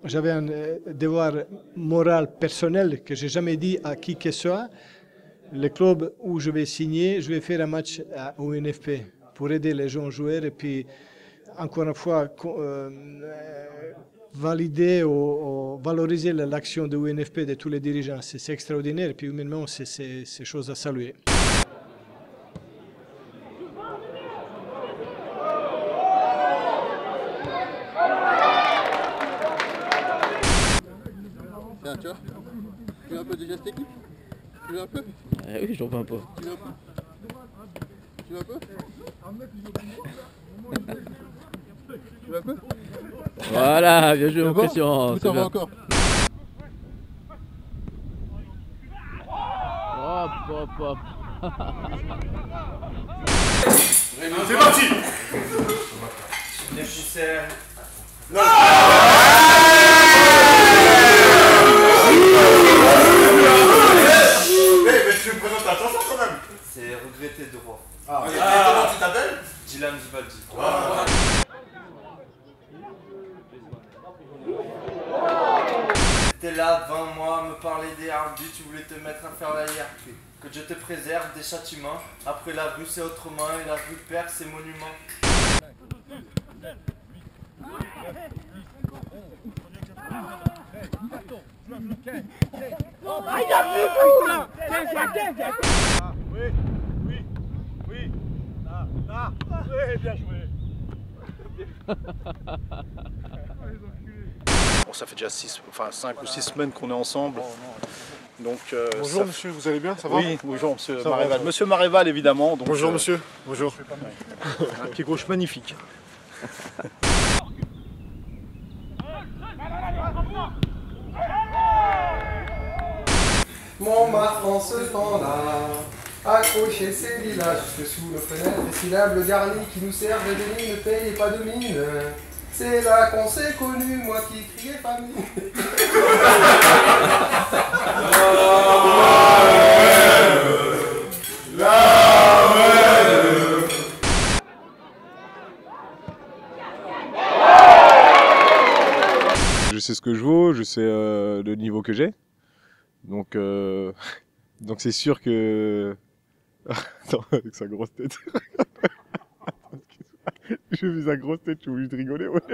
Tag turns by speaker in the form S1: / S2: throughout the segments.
S1: j'avais un devoir moral personnel que j'ai jamais dit à qui que ce soit. Le club où je vais signer, je vais faire un match au NFP pour aider les jeunes joueurs et puis encore une fois valider ou valoriser l'action de l'UNFP de tous les dirigeants. C'est extraordinaire et puis humainement c'est chose à saluer.
S2: Tiens, tu vois, tu veux un peu de geste technique? Tu veux un peu?
S3: Oui, j'en veux un peu.
S2: Tu veux un peu? Tu veux un peu? Tu veux un peu?
S3: Voilà, bien joué, mon
S2: Bon
S3: pression.
S2: Ou t'en veux encore?
S3: Hop, hop, hop.
S4: C'est parti. Tu me présentes ta chanson quand même.
S5: C'est regretté de roi.
S4: Comment tu t'appelles?
S5: Dylan Vivaldi. T'étais là devant moi, me parler des arbitres, tu voulais te mettre à faire la hiérarchie. Que Dieu te préserve des châtiments. Après la rue c'est autrement et la rue perd ses monuments.
S4: Oui. Là. Oui, bien joué.
S6: Bon, ça fait déjà 5 ou 6 semaines qu'on est ensemble. Donc,
S7: bonjour monsieur, vous allez bien, ça va?
S6: Oui, bonjour monsieur
S7: Ça
S6: Maréval.
S7: va.
S6: Monsieur Maréval évidemment. Donc,
S7: Bonjour monsieur, bonjour.
S6: Un pied gauche magnifique.
S8: Montmartre en ce temps-là, accroché ses lilas jusque sous nos fenêtres, et syllabes garnis qui nous servent des lignes ne payent pas de mine. C'est là qu'on s'est connus, moi qui criais famille.
S7: Je sais ce que je vaux, je sais le niveau que j'ai. Donc c'est sûr que... Attends, avec sa grosse tête. J'ai vu sa grosse tête, j'ai voulu te rigoler, ouais.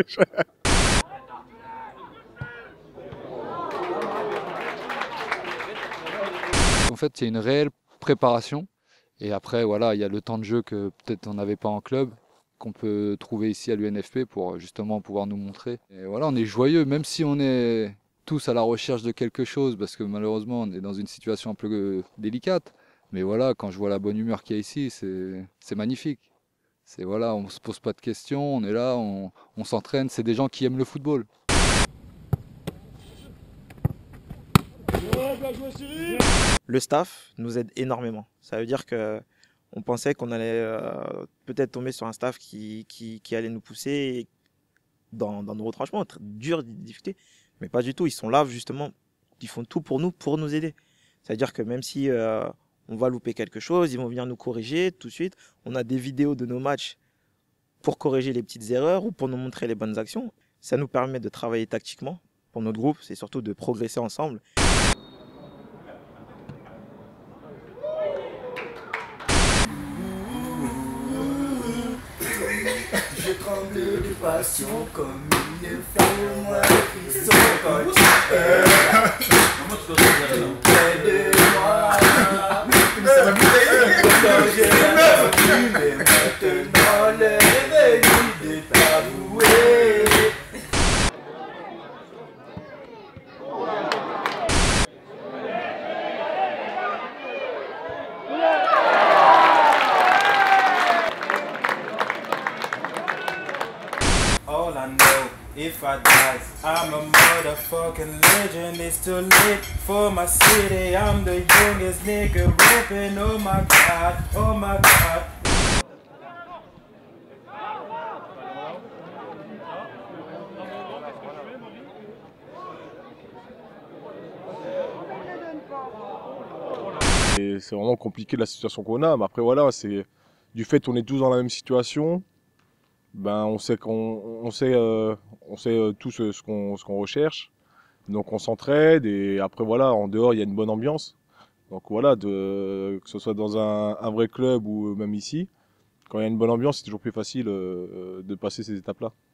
S9: En fait, il y a une réelle préparation. Et après, voilà, il y a le temps de jeu que peut-être on n'avait pas en club, qu'on peut trouver ici à l'UNFP pour justement pouvoir nous montrer. Et voilà, on est joyeux, même si on est tous à la recherche de quelque chose, parce que malheureusement, on est dans une situation un peu délicate. Mais voilà, quand je vois la bonne humeur qu'il y a ici, c'est magnifique. C'est voilà, on se pose pas de questions, on est là, on s'entraîne. C'est des gens qui aiment le football.
S10: Le staff nous aide énormément. Ça veut dire que on pensait qu'on allait peut-être tomber sur un staff qui allait nous pousser dans nos retranchements, très dur d'y discuter. Mais pas du tout, ils sont là justement, ils font tout pour nous aider. C'est-à-dire que même si on va louper quelque chose, ils vont venir nous corriger tout de suite. On a des vidéos de nos matchs pour corriger les petites erreurs ou pour nous montrer les bonnes actions. Ça nous permet de travailler tactiquement pour notre groupe, c'est surtout de progresser ensemble.
S8: Je tremble de passion comme il est fait moi qui sont quand tu près de moi. Quand j'ai la vie, mais maintenant le réveil est avoué.
S5: All I know, if I die, I'm a motherfucking legend. It's too late for my city. I'm the youngest nigga rapping. Oh my god, oh my god.
S7: Et c'est vraiment compliqué la situation qu'on a, mais après voilà, c'est du fait qu'on est tous dans la même situation. Ben on sait on sait tous ce qu'on recherche. Donc on s'entraide et après voilà, en dehors il y a une bonne ambiance. Donc voilà, que ce soit dans un vrai club ou même ici, quand il y a une bonne ambiance, c'est toujours plus facile de passer ces étapes-là.